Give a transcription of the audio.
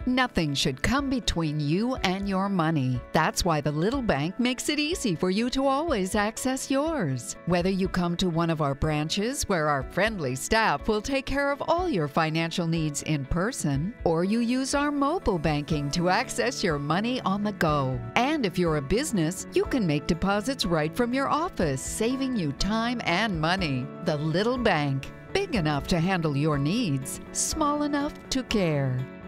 Nothing should come between you and your money. That's why the Little Bank makes it easy for you to always access yours. Whether you come to one of our branches where our friendly staff will take care of all your financial needs in person, or you use our mobile banking to access your money on the go. And if you're a business, you can make deposits right from your office, saving you time and money. The Little Bank, big enough to handle your needs, small enough to care.